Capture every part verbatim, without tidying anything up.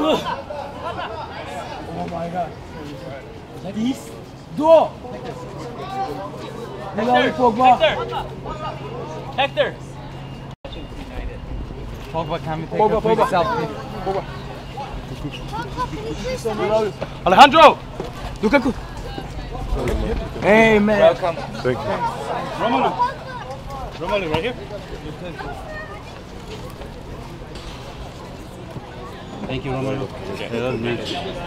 Oh my god. This door. Hello, Pogba. Hector. Pogba, can we take Pogba, a quick Pogba. selfie? Pogba. Alejandro. Lukaku. Hey man. Welcome. Thank you. Romelu. Romelu, right here. Thank you, Romelu. Yeah, that's me.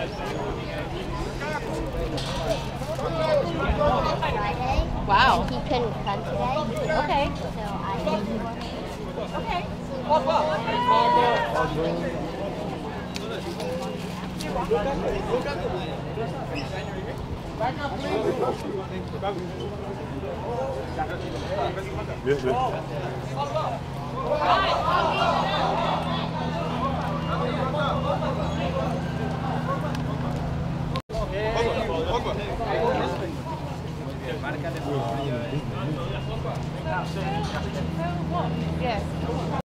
Wow. He couldn't come today. Okay. So I. Okay. Yeah, yeah. Yes.